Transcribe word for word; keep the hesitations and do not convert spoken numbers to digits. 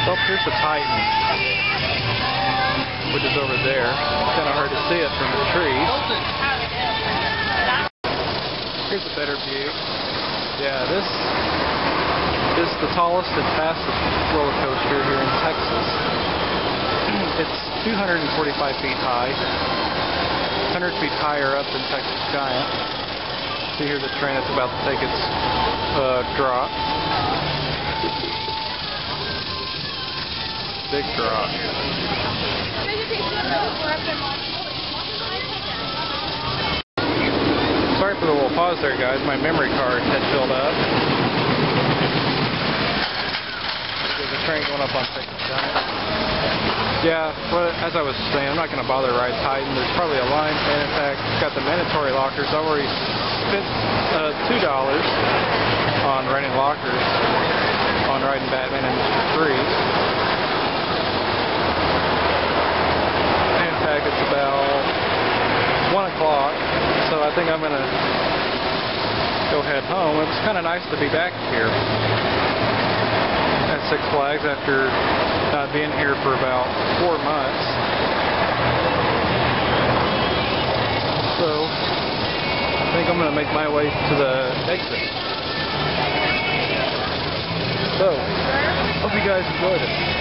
Well, here's the Titan, which is over there. It's kind of hard to see it from the trees. Here's a better view. Yeah, this is the tallest and fastest roller coaster here in Texas. It's two hundred forty-five feet high, one hundred feet higher up than Texas Giant. See, here's a train that's about to take its uh, drop. Big drop. Sorry for the little pause there, guys. My memory card had filled up. There's a train going up on Texas Giant. Yeah, well, as I was saying, I'm not going to bother ride Titan. There's probably a line, and in fact, it's got the mandatory lockers. I've already spent uh, two dollars on renting lockers on riding Batman and Mister Freeze. It's about one o'clock, so I think I'm going to go head home. It's kind of nice to be back here at Six Flags after not being here for about four months. So I think I'm going to make my way to the exit. So, hope you guys enjoyed it.